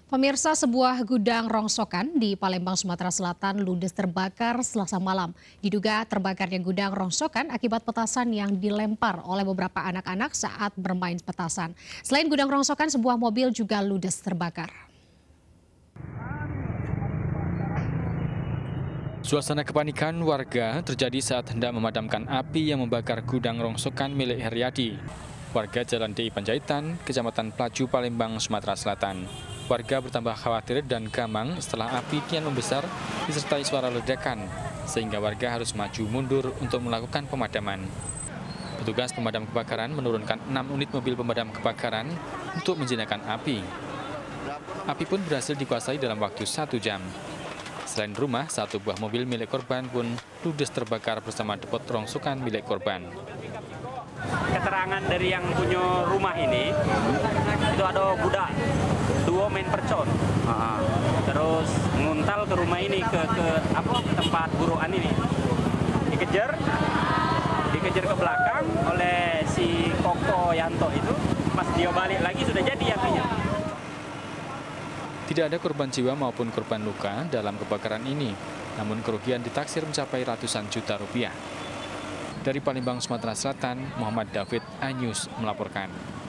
Pemirsa, sebuah gudang rongsokan di Palembang, Sumatera Selatan ludes terbakar Selasa malam. Diduga terbakarnya gudang rongsokan akibat petasan yang dilempar oleh beberapa anak-anak saat bermain petasan. Selain gudang rongsokan, sebuah mobil juga ludes terbakar. Suasana kepanikan warga terjadi saat hendak memadamkan api yang membakar gudang rongsokan milik Heriadi. Warga Jalan DI Panjaitan, Kecamatan Pelaju, Palembang, Sumatera Selatan. Warga bertambah khawatir dan gamang setelah api kian membesar disertai suara ledakan, sehingga warga harus maju mundur untuk melakukan pemadaman. Petugas pemadam kebakaran menurunkan 6 unit mobil pemadam kebakaran untuk menjinakkan api. Api pun berhasil dikuasai dalam waktu 1 jam. Selain rumah, satu buah mobil milik korban pun ludes terbakar bersama depot rongsokan milik korban. Keterangan dari yang punya rumah ini, itu ada budak, 2 main percon. Terus nguntal ke rumah ini, ke tempat buruan ini. Dikejar ke belakang oleh si Koko Yanto itu. Pas dia balik lagi sudah jadi apinya. Tidak ada korban jiwa maupun korban luka dalam kebakaran ini, namun kerugian ditaksir mencapai ratusan juta rupiah. Dari Palembang, Sumatera Selatan, Muhammad David, iNews melaporkan.